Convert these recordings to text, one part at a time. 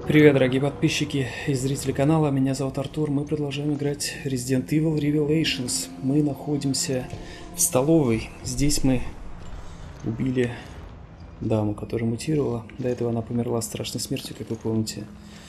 Привет, дорогие подписчики и зрители канала, меня зовут Артур, мы продолжаем играть Resident Evil Revelations. Мы находимся в столовой, здесь мы убили даму, которая мутировала. До этого она померла страшной смертью, как вы помните.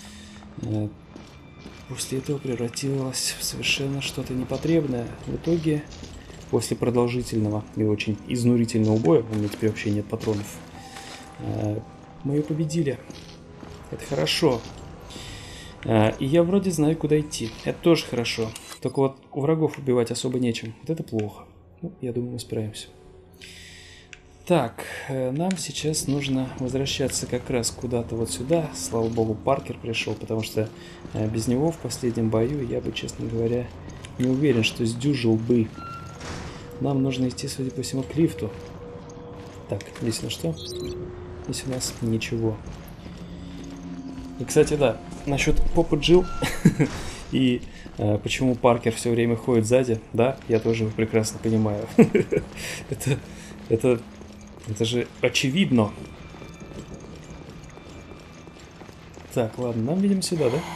После этого превратилась в совершенно что-то непотребное. В итоге, после продолжительного и очень изнурительного боя, у меня теперь вообще нет патронов, мы ее победили. Это хорошо. И я вроде знаю, куда идти. Это тоже хорошо. Только вот у врагов убивать особо нечем. Вот это плохо. Ну, я думаю, мы справимся. Так, нам сейчас нужно возвращаться как раз куда-то вот сюда. Слава богу, Паркер пришел, потому что без него в последнем бою я бы, честно говоря, не уверен, что сдюжил бы. Нам нужно идти, судя по всему, к лифту. Так, здесь на что? Здесь у нас ничего. И, кстати, да, насчет попы Джилл и почему Паркер все время ходит сзади, да, я тоже прекрасно понимаю. это же очевидно. Так, ладно, нам, видимо, сюда, да?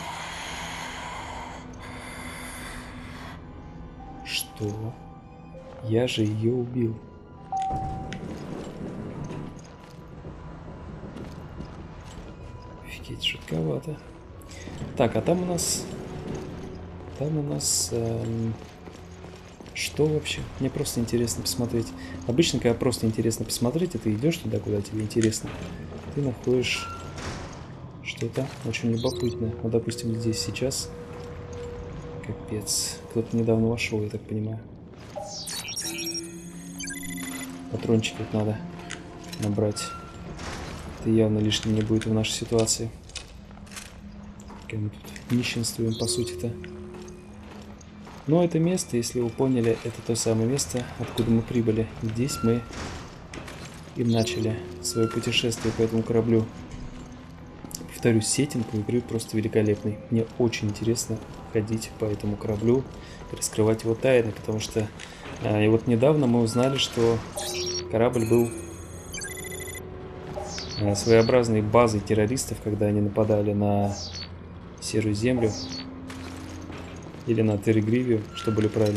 Что? Я же ее убил. Офигеть, жутковато. Так, а там у нас... Что вообще? Мне просто интересно посмотреть. Обычно, когда просто интересно посмотреть, и ты идешь туда, куда тебе интересно, ты находишь что-то очень любопытное. Вот, допустим, здесь сейчас... Капец. Кто-то недавно вошел, я так понимаю. Патрончики вот надо набрать. Это явно лишним не будет в нашей ситуации. Как мы тут нищенствуем, по сути-то. Но это место, если вы поняли, это то самое место, откуда мы прибыли. Здесь мы и начали свое путешествие по этому кораблю. Повторюсь, сеттинг у игры просто великолепный. Мне очень интересно ходить по этому кораблю и раскрывать его тайны, потому что и вот недавно мы узнали, что корабль был своеобразной базой террористов, когда они нападали на Серую Землю. Или на Терригривию, что были правильно.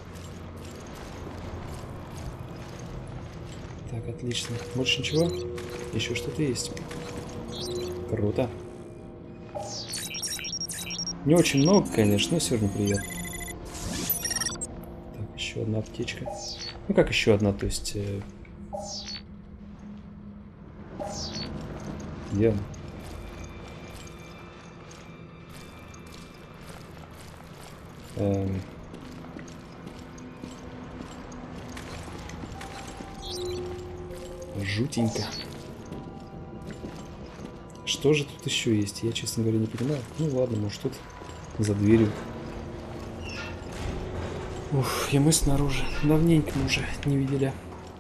Так, отлично. Больше ничего? Еще что-то есть. Круто. Не очень много, конечно, но все равно приятно. Так, еще одна аптечка. Ну как еще одна, то есть... Где она? Жутенько. Что же тут еще есть? Я, честно говоря, не понимаю. Ну ладно, может тут за дверью. Ух, и мы снаружи. Давненько мы уже не видели.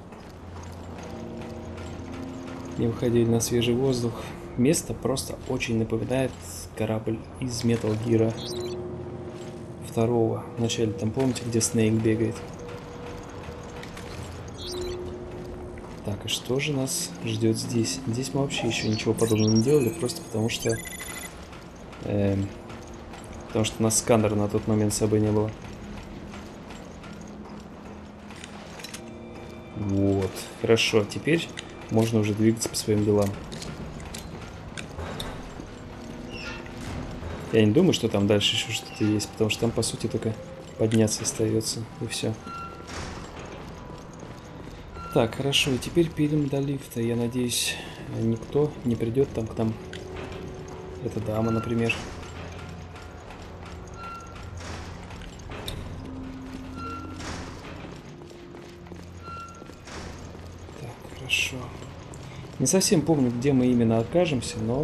Не выходили на свежий воздух. Место просто очень напоминает корабль из Metal Gear 2. Вначале там, помните, где Снейк бегает? Так, и что же нас ждет здесь? Здесь мы вообще еще ничего подобного не делали, просто потому что... потому что у нас сканера на тот момент с собой не было. Вот, хорошо, теперь можно уже двигаться по своим делам. Я не думаю, что там дальше еще что-то есть, потому что там, по сути, только подняться остается, и все. Так, хорошо, и теперь перейдем до лифта. Я надеюсь, никто не придет там к нам. Эта дама, например. Так, хорошо. Не совсем помню, где мы именно окажемся, но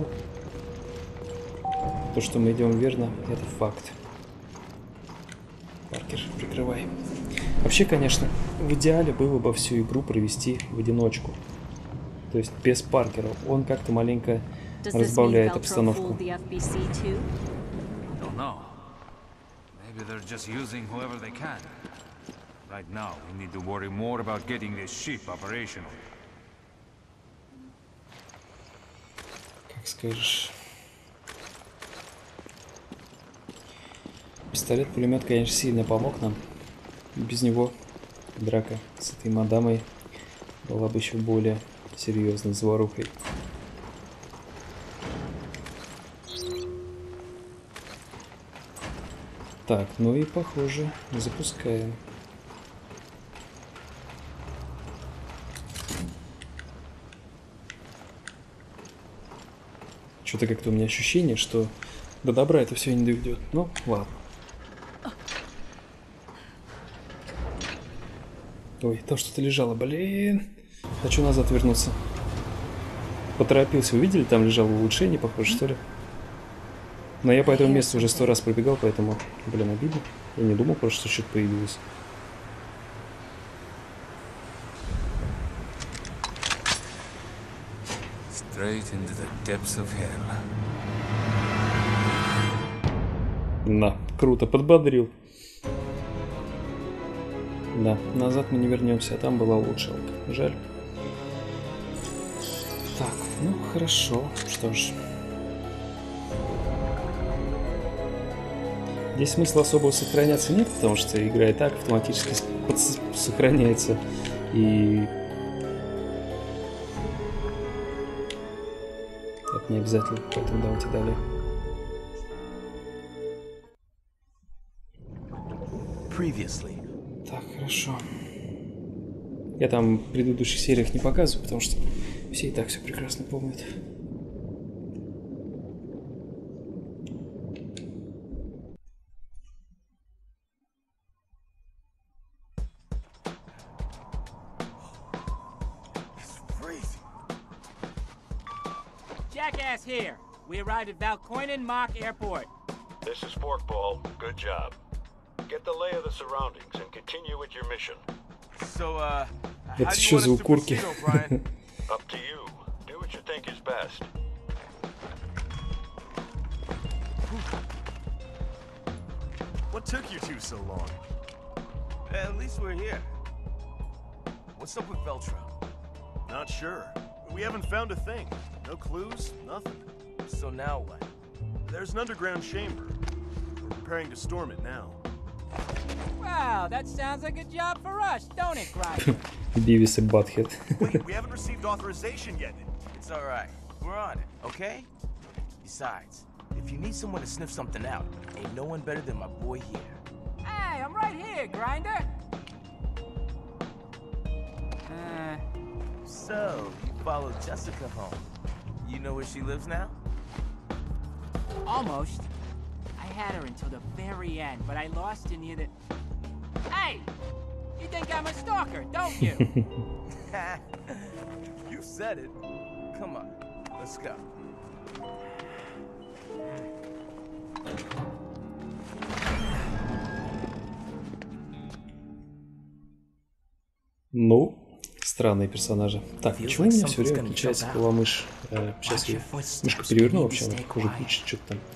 то, что мы идем верно, это факт. Паркер, прикрывай. Вообще, конечно, в идеале было бы всю игру провести в одиночку. То есть без Паркера. Он как-то маленько разбавляет обстановку. Как скажешь. Пистолет-пулемет, конечно, сильно помог нам. Без него драка с этой мадамой была бы еще более серьезной заварухой. Так, ну и похоже, запускаем. Что-то как-то у меня ощущение, что до добра это все не доведет. Ну, ладно. Ой, там что-то лежало, блин. Хочу назад вернуться. Поторопился, вы видели, там лежало улучшение, похоже, что ли? Но я по этому месту уже 100 раз пробегал, поэтому, блин, обидно. Я не думал просто, что что-то появилось. На, круто, подбодрил. Да, назад мы не вернемся, а там была улучшалка. Жаль. Так, ну хорошо, что ж. Здесь смысла особого сохраняться нет, потому что игра и так автоматически сохраняется. И это не обязательно, поэтому давайте далее. Так, хорошо. Я там в предыдущих сериях не показываю, потому что все и так все прекрасно помнят. Jackass here. We arrived at Valkoinen Mock Airport. This is Forkball. Good job. Get the lay of the surroundings and continue with your mission. So, how Это do you что want за us to укурки? proceed, O'Brien? Up to you. Do what you think is best. What took you two so long? At least we're here. What's up with Veltro? Not sure. We haven't found a thing. No clues, nothing. So now what? There's an underground chamber. We're preparing to storm it now. Wow, that sounds like a job for us, don't it, Grinder? Бивис и Батхед. Wait, we haven't received authorization yet. It's all right. We're on it, okay? Besides, if you need someone to sniff something out, ain't no one better than my boy here. Hey, I'm right here, Grinder. So, you followed Jessica home. You know where she lives now? Almost. I had her until the very end, but I lost her near the... Hey! You think I'm a stalker, don't you? You said it. Come on, let's go. Ну, странные персонажи. Так, почему у меня все время включается голомышь? Сейчас я мышку переверну, вообще она хуже включит что-то там.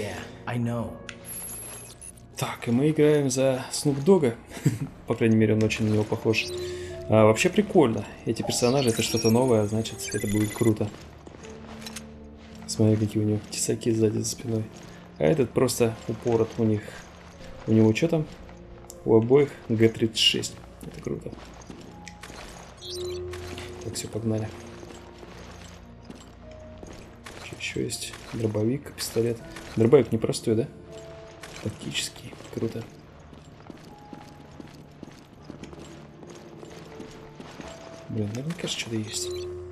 Так, и мы играем за Снуп Дога. По крайней мере, он очень на него похож. Вообще прикольно. Эти персонажи — это что-то новое, значит, это будет круто. Смотри, какие у него тесаки сзади за спиной. А этот просто упорот у них. У него что там? У обоих Г-36. Это круто. Так, все, погнали. Что еще есть? Дробовик, пистолет. Дробовик непростой, да? Тактический. Круто. Блин, наверняка что-то есть.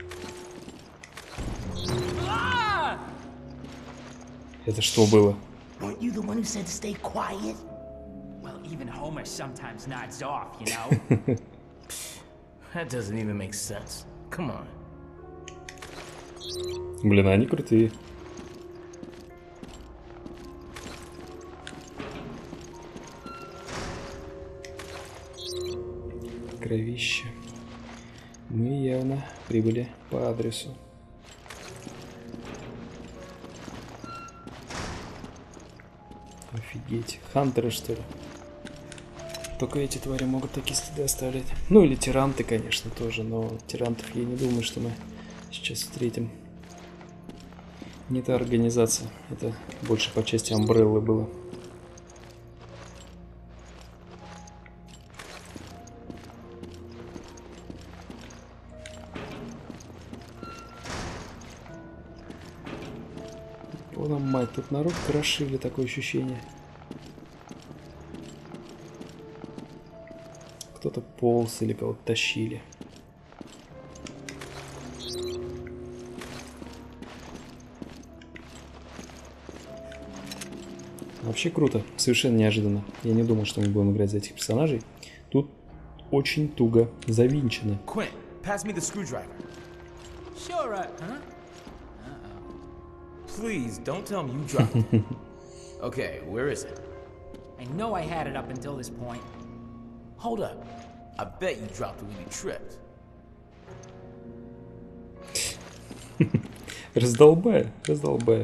Это что было? Weren't you the one who said to stay quiet? Well, even Homer sometimes nods off, you know? That doesn't even make sense. Come on. Блин, они крутые. Кровище. Мы явно прибыли по адресу. Офигеть. Хантеры, что ли? Только эти твари могут такие следы оставлять. Ну или тиранты, конечно, тоже. Но тирантов я не думаю, что мы сейчас встретим. Не та организация. Это больше по части Амбреллы было. тут народ крошили, такое ощущение. Кто-то полз или кого-то тащили. Вообще круто, совершенно неожиданно. Я не думал, что мы будем играть за этих персонажей. Тут очень туго завинчено. Quint, pass me the screwdriver. Sure, huh? Please, don't tell me you dropped it. Okay, where is it? I know I had it up until this point. Hold up. I bet you dropped it when you tripped. Раздолбая, раздолбая.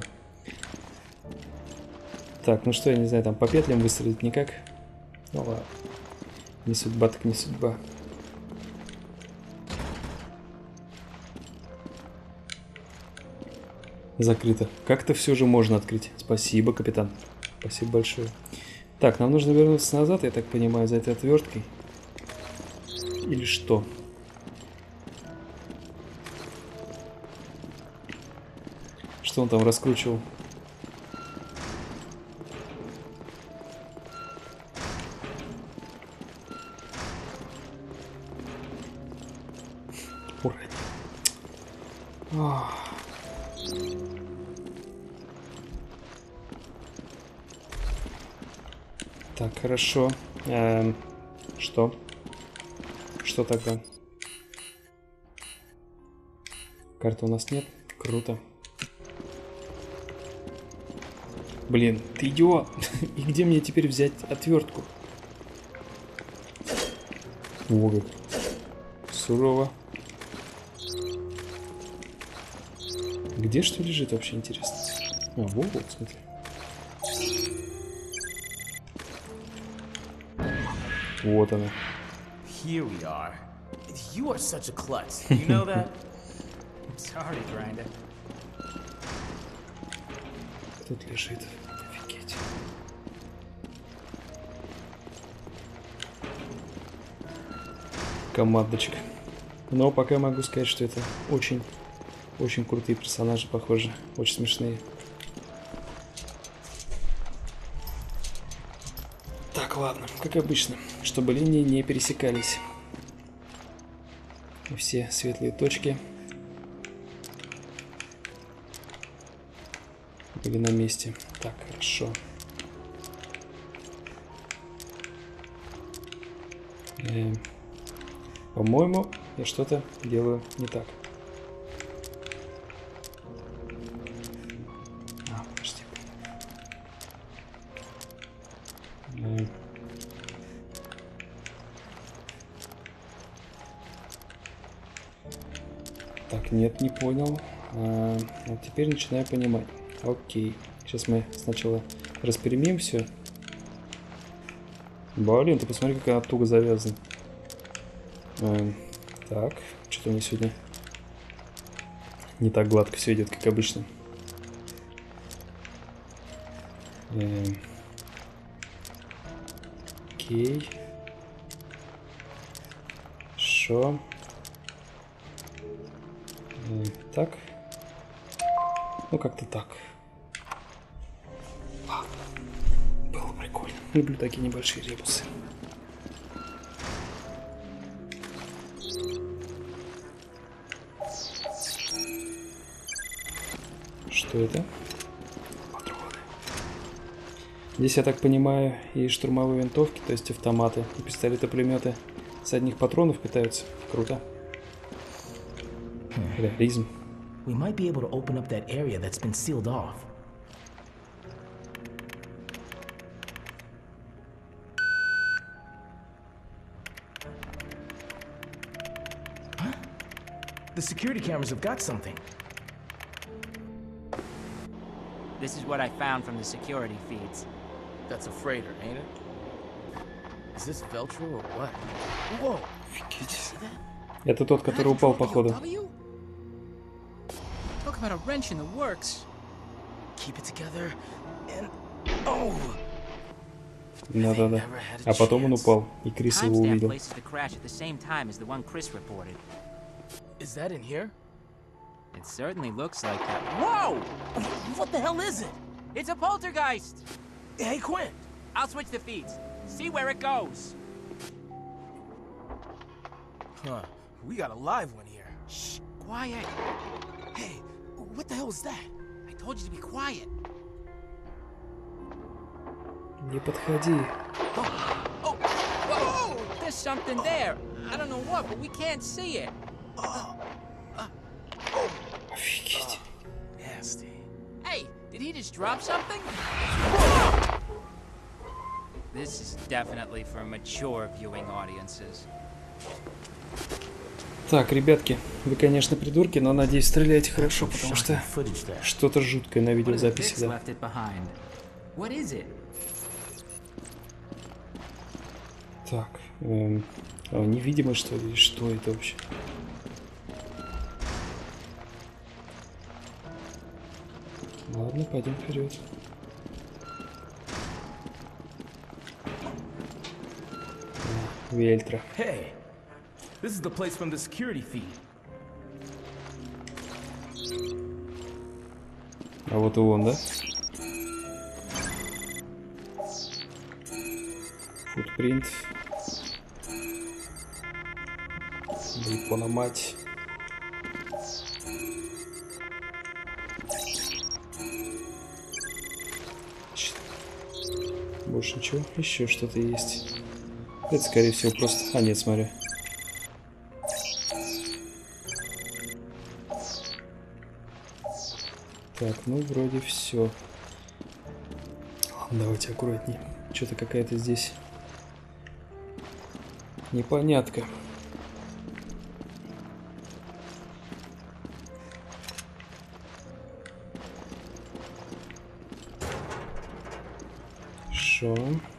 Так, ну что, я не знаю, там по петлям выстрелить никак. Ну ладно. Не судьба, так не судьба. Закрыто. Как-то все же можно открыть. Спасибо, капитан. Спасибо большое. Так, нам нужно вернуться назад, я так понимаю, за этой отверткой. Или что? Что он там раскручивал? Ура. Так, хорошо. Что? Что тогда? Карты у нас нет? Круто. Блин, ты идиот! И где мне теперь взять отвертку? О, как сурово. Где что лежит вообще, интересно? А, вот, смотри. Вот она. Here we are. You are such a klutz. You know that? Sorry, Grinder. Тут лежит. Офигеть. Командочка. Но пока могу сказать, что это очень крутые персонажи, похоже. Очень смешные. Так, ладно, как обычно, чтобы линии не пересекались. И все светлые точки были на месте. Так, хорошо. По-моему, я что-то делаю не так. Подожди. Так, нет, не понял. Вот теперь начинаю понимать. Окей. Сейчас мы сначала распрямим все. Блин, ты посмотри, как она туго завязана. Так, что-то мне сегодня не так гладко все идет, как обычно. Окей. Хорошо. Так. Ну, как-то так. Ладно. Было прикольно. Люблю такие небольшие ребусы. Что это? Патроны. Здесь, я так понимаю, и штурмовые винтовки, то есть автоматы, и пистолеты-пулеметы с одних патронов питаются. Круто. Реализм. We might be able to open up that area that's been sealed off. Huh? The security cameras have got something. This is what I found from the security feeds. That's a freighter, ain't it? Is this Veltro or what? Whoa! Did you see that? Это тот, который упал, походу. Talk about a wrench in the works. Keep it together and oh! Да-да-да. А потом он упал, и Крис его Timestamp увидел. places the crash at the same time as the one Chris reported. Is that in here? It certainly looks like that. Whoa! What the hell is it? It's a poltergeist! Hey, Quinn! I'll switch the feeds. See where it goes. Huh. We got a live one here. Shh, quiet. Hey, what the hell is that? I told you to be quiet. Не подходи. Oh, whoa! There's something there. I don't know what, but we can't see it. Офигеть. Nasty. Hey, did he just drop something? This is definitely for mature viewing audiences. Так, ребятки, вы, конечно, придурки, но надеюсь, стреляете хорошо, потому что что-то жуткое на видеозаписи, да. Left it behind. What is it? Так, невидимость, что ли? Что это вообще? Ладно, пойдем вперед. Вельтра. Hey, this is the place from the security feed. А вот и он, да? Футпринт. Япона мать. Больше ничего. Еще что-то есть. Это, скорее всего, просто... А, нет, смотри. Так, ну, вроде все. Ладно, давайте аккуратнее. Что-то какая-то здесь непонятка. Шо?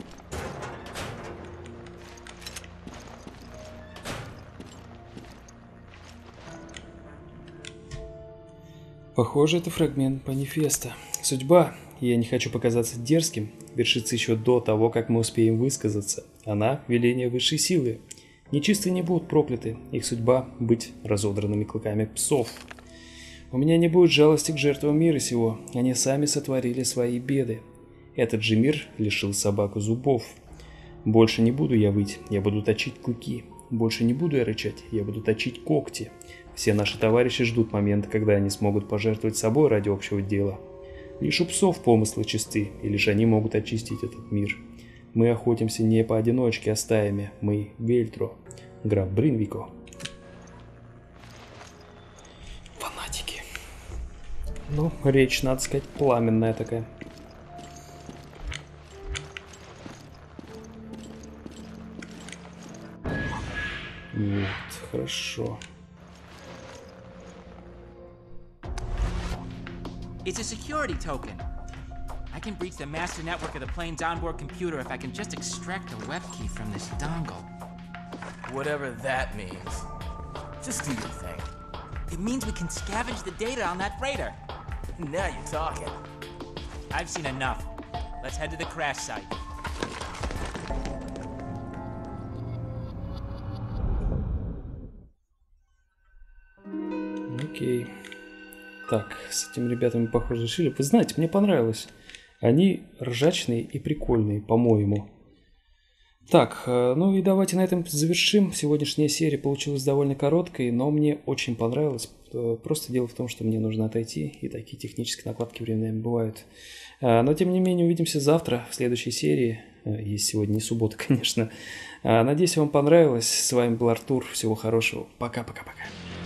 Похоже, это фрагмент манифеста. Судьба, и я не хочу показаться дерзким, вершится еще до того, как мы успеем высказаться. Она – веление высшей силы. Нечистые не будут прокляты, их судьба – быть разодранными клыками псов. У меня не будет жалости к жертвам мира сего, они сами сотворили свои беды. Этот же мир лишил собаку зубов. Больше не буду я выть, я буду точить клыки. Больше не буду я рычать, я буду точить когти. Все наши товарищи ждут момента, когда они смогут пожертвовать собой ради общего дела. Лишь у псов помыслы чисты, и лишь они могут очистить этот мир. Мы охотимся не поодиночке, а стаями. Мы Вельтро, граф Бринвико. Фанатики. Ну, речь, надо сказать, пламенная такая. Вот, хорошо. It's a security token. I can breach the master network of the plane's onboard computer if I can just extract the web key from this dongle. Whatever that means. Just do your thing. It means we can scavenge the data on that freighter. Now you're talking. I've seen enough. Let's head to the crash site. Окей. Так, с этими ребятами, похоже, решили. Вы знаете, мне понравилось. Они ржачные и прикольные, по-моему. Так, ну и давайте на этом завершим. Сегодняшняя серия получилась довольно короткой, но мне очень понравилось. Просто дело в том, что мне нужно отойти, и такие технические накладки временами бывают. Но, тем не менее, увидимся завтра в следующей серии. Есть сегодня не суббота, конечно. Надеюсь, вам понравилось. С вами был Артур. Всего хорошего. Пока-пока-пока.